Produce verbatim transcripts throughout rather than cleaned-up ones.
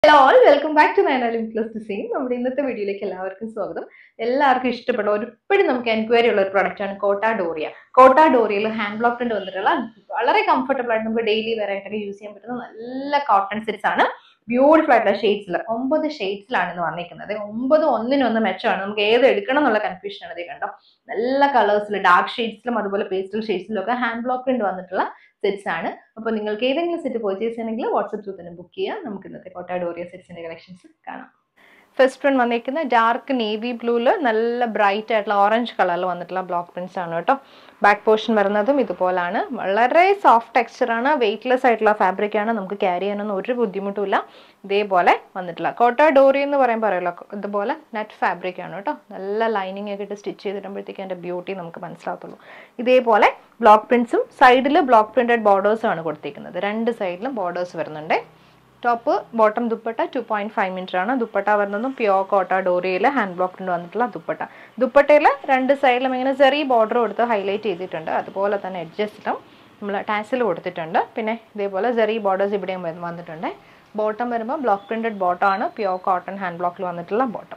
Hello all, welcome back to Nine Plus Design. നമ്മുടെ ഇന്നത്തെ വീഡിയോയിലേക്ക് എല്ലാവർക്കും സ്വാഗതം. എല്ലാവർക്കും ഇഷ്ടപ്പെട്ട ഒരുപാട് നമുക്ക് എൻക്വയറി ഉള്ള ഒരു പ്രൊഡക്റ്റ് ആണ് കോട്ട ഡോറിയ. കോട്ട ഡോറിയയിൽ ഹാൻഡ് ബ്ലോക്ക് പ്രിന്റ് വന്നിട്ടുള്ള വളരെ കംഫർട്ടബിൾ ആയിട്ട് നമുക്ക് ഡെയിലി വെയർ ആയിട്ടൊക്കെ യൂസ് ചെയ്യാൻ പറ്റുന്ന നല്ല കോട്ടൺ സെറ്റ്സ് ആണ്. ബ്യൂട്ടിഫുൾ ആയിട്ടുള്ള ഷെയ്ഡ്സിൽ ഒമ്പത് ഷെയ്ഡ്സിലാണ് ഇന്ന് വന്നിരിക്കുന്നത്. ഒമ്പത് ഒന്നിനൊന്ന് മെച്ചമാണ്. നമുക്ക് ഏത് എടുക്കണം എന്നുള്ള കൺഫ്യൂഷൻ ആണ്. ഇത് കണ്ടോ, നല്ല കളേഴ്സിൽ ഡാർക്ക് ഷെയ്ഡ്സിലും അതുപോലെ പേസ്റ്റൽ ഷെയ്ഡ്സിലും ഒക്കെ ഹാൻഡ് ബ്ലോക്ക് പ്രിന്റ് വന്നിട്ടുള്ള സെറ്റ്സ് ആണ്. അപ്പോൾ നിങ്ങൾക്ക് ഏതെങ്കിലും സെറ്റ് പർച്ചേസ് ചെയ്യണമെങ്കിൽ വാട്സ്ആപ്പ് ത്രൂ തന്നെ ബുക്ക് ചെയ്യാം. നമുക്ക് ഇന്നത്തെ കോട്ട ഡോറിയ സെറ്റ്സിന്റെ കളക്ഷൻസ് കാണാം. ഫസ്റ്റ് വൺ വന്നിരിക്കുന്ന ഡാർക്ക് നേവി ബ്ലൂല് നല്ല ബ്രൈറ്റ് ആയിട്ടുള്ള ഓറഞ്ച് കളറിൽ വന്നിട്ടുള്ള ബ്ലോക്ക് പ്രിന്റ്സ് ആണ് കേട്ടോ. ബാക്ക് പോർഷൻ വരുന്നതും ഇതുപോലാണ്. വളരെ സോഫ്റ്റ് ടെക്സ്ചറാണ്, വെയ്റ്റ്ലെസ് ആയിട്ടുള്ള ഫാബ്രിക് ആണ്. നമുക്ക് ക്യാരി ചെയ്യാനൊന്നും ഒരു ബുദ്ധിമുട്ടുമില്ല. ഇതേപോലെ വന്നിട്ടുള്ള കോട്ട ഡോറി എന്ന് പറയാൻ പറയുമല്ലോ, ഇതുപോലെ നെറ്റ് ഫാബ്രിക് ആണ് കേട്ടോ. നല്ല ലൈനിങ് ഒക്കെ ഇട്ട് സ്റ്റിച്ച് ചെയ്തിടുമ്പോഴത്തേക്ക് അതിൻ്റെ ബ്യൂട്ടി നമുക്ക് മനസ്സിലാകത്തുള്ളൂ. ഇതേപോലെ ബ്ലോക്ക് പ്രിന്റ്സും സൈഡിൽ ബ്ലോക്ക് പ്രിന്റഡ് ബോർഡേഴ്സും ആണ് കൊടുത്തിരിക്കുന്നത്. രണ്ട് സൈഡിലും ബോർഡേഴ്സ് വരുന്നുണ്ട്. Top bottom dupatta two point five metre ആണ്. ദുപ്പട്ട വരുന്നതും പ്യോർ കോട്ട ഡോറിയിൽ ഹാൻഡ് ബ്ലോക്ക് പ്രിന്റ് വന്നിട്ടുള്ള ദുപ്പട്ട. ദുപ്പട്ടയിൽ രണ്ട് സൈഡിലും ഇങ്ങനെ ചെറിയ ബോർഡർ കൊടുത്ത് ഹൈലൈറ്റ് ചെയ്തിട്ടുണ്ട്. അതുപോലെ തന്നെ എഡ്ജസ്റ്റിലും നമ്മൾ ടാസിൽ കൊടുത്തിട്ടുണ്ട്. പിന്നെ ഇതേപോലെ ചെറിയ ബോർഡേഴ്സ് ഇവിടെയും വന്നിട്ടുണ്ട്. ബോട്ടം വരുമ്പോൾ ബ്ലോക്ക് പ്രിന്റഡ് ബോട്ടം ആണ്. പ്യോർ കോട്ടൺ ഹാൻഡ് ബ്ലോക്കിൽ വന്നിട്ടുള്ള ബോട്ടം.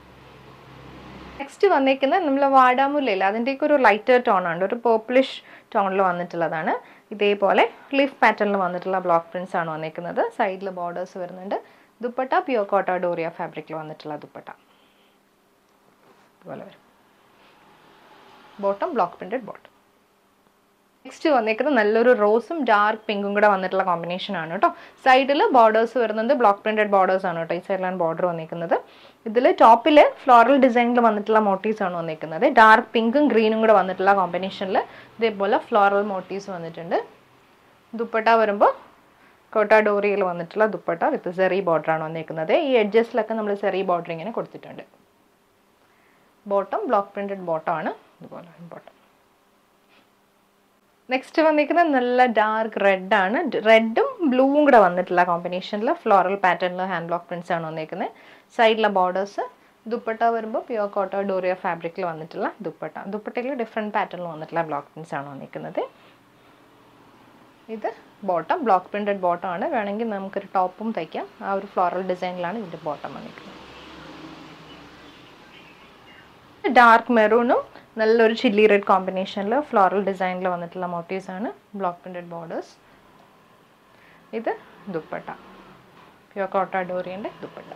നെക്സ്റ്റ് വന്നിരിക്കുന്നത് നമ്മൾ വാടാമുല്ലയില്ല, അതിൻ്റെയൊക്കെ ഒരു ലൈറ്റർ ടോൺ ആണ്, ഒരു പേർപ്പിളിഷ് ടോണിൽ വന്നിട്ടുള്ളതാണ്. ഇതേപോലെ ലീഫ് പാറ്റേണിൽ വന്നിട്ടുള്ള ബ്ലോക്ക് പ്രിന്റ്സ് ആണ് വന്നിരിക്കുന്നത്. സൈഡിൽ ബോർഡേഴ്സ് വരുന്നുണ്ട്. ദുപ്പട്ട പ്യോർ കോട്ട ഡോറിയ ഫാബ്രിക്കിൽ വന്നിട്ടുള്ള ദുപ്പട്ട ഇതുപോലെ വരും. Bottom block printed bottom. Next വന്നിരിക്കുന്നത് നല്ലൊരു റോസും ഡാർക്ക് പിങ്കും കൂടെ വന്നിട്ടുള്ള കോമ്പിനേഷൻ ആണ് കേട്ടോ. സൈഡിൽ ബോർഡേഴ്സ് വരുന്നത് ബ്ലോക്ക് പ്രിന്റഡ് ബോർഡേഴ്സ് ആണ് കേട്ടോ. ഈ സൈഡിലാണ് ബോർഡർ വന്നിരിക്കുന്നത്. ഇതിൽ ടോപ്പിൽ ഫ്ലോറൽ ഡിസൈനിൽ വന്നിട്ടുള്ള മോട്ടീവ്സ് ആണ് വന്നിരിക്കുന്നത്. ഡാർക്ക് പിങ്കും ഗ്രീനും കൂടെ വന്നിട്ടുള്ള കോമ്പിനേഷനിൽ ഇതേപോലെ ഫ്ലോറൽ മോട്ടീവ്സ് വന്നിട്ടുണ്ട്. ദുപ്പട്ട വരുമ്പോൾ കോട്ട ഡോറിയിൽ വന്നിട്ടുള്ള ദുപ്പട്ട വിത്ത് സെറി ബോർഡർ ആണ് വന്നിരിക്കുന്നത്. ഈ എഡ്ജസ്റ്റിലൊക്കെ നമ്മൾ സെറി ബോർഡർ ഇങ്ങനെ കൊടുത്തിട്ടുണ്ട്. ബോട്ടം ബ്ലോക്ക് പ്രിന്റഡ് ബോട്ടം ആണ്. ഇതുപോലെ ബോട്ടം. നെക്സ്റ്റ് വന്നിരിക്കുന്നത് നല്ല ഡാർക്ക് റെഡ് ആണ്. റെഡും ബ്ലൂവും കൂടെ വന്നിട്ടുള്ള കോമ്പിനേഷനിൽ ഫ്ലോറൽ പാറ്റേണിൽ ഹാൻഡ് ബ്ലോക്ക് പ്രിന്റ്സ് ആണ് വന്നിരിക്കുന്നത്. സൈഡിലെ ബോർഡേഴ്സ്. ദുപ്പട്ട വരുമ്പോൾ പ്യോർ കോട്ട ഡോറിയ ഫാബ്രിക്കിൽ വന്നിട്ടുള്ള ദുപ്പട്ട. ദുപ്പട്ടയിൽ ഡിഫറെൻറ്റ് പാറ്റേണിൽ വന്നിട്ടുള്ള ബ്ലോക്ക് പ്രിന്റ്സ് ആണ് വന്നിരിക്കുന്നത്. ഇത് ബോട്ടം ബ്ലോക്ക് പ്രിന്റഡ് ബോട്ടം ആണ്. വേണമെങ്കിൽ നമുക്കൊരു ടോപ്പും തയ്ക്കാം. ആ ഒരു ഫ്ലോറൽ ഡിസൈനിലാണ് ഇതിൻ്റെ ബോട്ടം വന്നിരിക്കുന്നത്. ഡാർക്ക് മെറൂണും നല്ലൊരു ചില്ലി റെഡ് കോമ്പിനേഷനിൽ ഫ്ലോറൽ ഡിസൈനിൽ വന്നിട്ടുള്ള മോട്ടീവ്സ് ആണ്. Block printed borders. ഇത് ദുപ്പട്ട പ്യോർ കോട്ട ഡോറിയൻ്റെ ദുപ്പട്ട.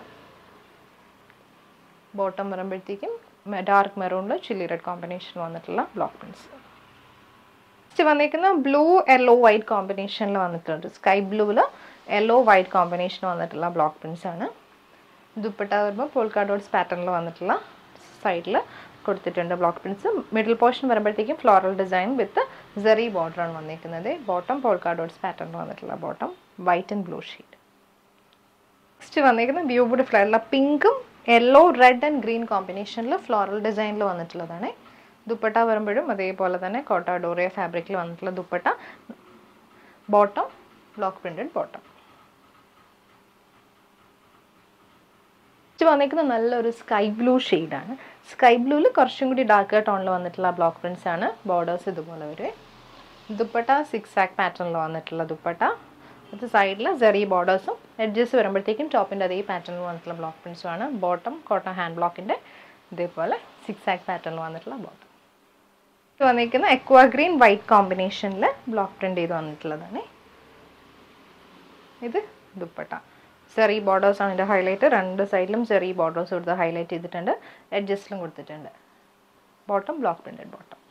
ബോട്ടം വരുമ്പോഴത്തേക്കും ഡാർക്ക് മെറൂണിൽ ചില്ലി റെഡ് കോമ്പിനേഷൻ വന്നിട്ടുള്ള ബ്ലോക്ക് പ്രിന്റ്സ്. നെക്സ്റ്റ് വന്നിരിക്കുന്ന ബ്ലൂ യെല്ലോ വൈറ്റ് കോമ്പിനേഷനിൽ വന്നിട്ടുണ്ട്. സ്കൈ ബ്ലൂവിൽ യെല്ലോ വൈറ്റ് കോമ്പിനേഷൻ വന്നിട്ടുള്ള ബ്ലോക്ക് പ്രിന്റ്സ് ആണ്. ദുപ്പട്ട വരുമ്പോൾ പോൾക്ക ഡോട്ട്സ് പാറ്റേണിൽ വന്നിട്ടുള്ള സൈഡിൽ കൊടുത്തിട്ടുണ്ട് ബ്ലോക്ക് പ്രിന്റ്സ്. മിഡിൽ പോർഷൻ വരുമ്പോഴത്തേക്കും floral design with zari border ആണ് വന്നിരിക്കുന്നത്. ബോട്ടം പോൾക്ക ഡോട്ട്സ് പാറ്റേണിൽ വന്നിട്ടുള്ള bottom white and blue shade. Next വന്നിരിക്കുന്നത് ബ്യൂട്ടിഫുൾ ആയിട്ടുള്ള പിങ്കും യെല്ലോ റെഡ് ആൻഡ് ഗ്രീൻ കോമ്പിനേഷനിൽ ഫ്ലോറൽ ഡിസൈനിൽ വന്നിട്ടുള്ളതാണ്. ദുപ്പട്ട വരുമ്പോഴും അതേപോലെ തന്നെ കോട്ട ഡോറിയ ഫാബ്രിക്കിൽ വന്നിട്ടുള്ള dupatta. Bottom block printed bottom. വന്നിരിക്കുന്നത് നല്ലൊരു സ്കൈ ബ്ലൂ ഷെയ്ഡാണ്. സ്കൈ ബ്ലൂവിൽ കുറച്ചും കൂടി ഡാർക്ക് ടോണിൽ വന്നിട്ടുള്ള ബ്ലോക്ക് പ്രിന്റ്സ് ആണ്. ബോർഡേഴ്സ് ഇതുപോലെ വരും. ദുപ്പട്ട സിക്സ് ആക്ക് പാറ്റേണിൽ വന്നിട്ടുള്ള ദുപ്പട്ട. അത് സൈഡിൽ സെറി ബോർഡേഴ്സും എഡ്ജസ് വരുമ്പോഴത്തേക്കും ടോപ്പിൻ്റെ അതേ പാറ്റേണിൽ വന്നിട്ടുള്ള ബ്ലോക്ക് പ്രിന്റ്സും ആണ്. ബോട്ടം കോട്ടൺ ഹാൻഡ് ബ്ലോക്കിൻ്റെ ഇതേപോലെ സിക്സ് ആക്ക് പാറ്റേണിൽ വന്നിട്ടുള്ള ബോട്ടം. ഇത് വന്നിരിക്കുന്ന എക്വാ ഗ്രീൻ വൈറ്റ് കോമ്പിനേഷനിൽ ബ്ലോക്ക് പ്രിന്റ് ചെയ്ത് വന്നിട്ടുള്ളതാണ്. ഇത് ദുപ്പട്ട. ചെറിയ ബോർഡേഴ്സ് ആണ് ഇതിൻ്റെ ഹൈലൈറ്റ്. രണ്ട് സൈഡിലും ചെറിയ ബോർഡേഴ്സ് കൊടുത്ത് ഹൈലൈറ്റ് ചെയ്തിട്ടുണ്ട്. എഡ്ജസ്റ്റിലും കൊടുത്തിട്ടുണ്ട്. Bottom block printed bottom.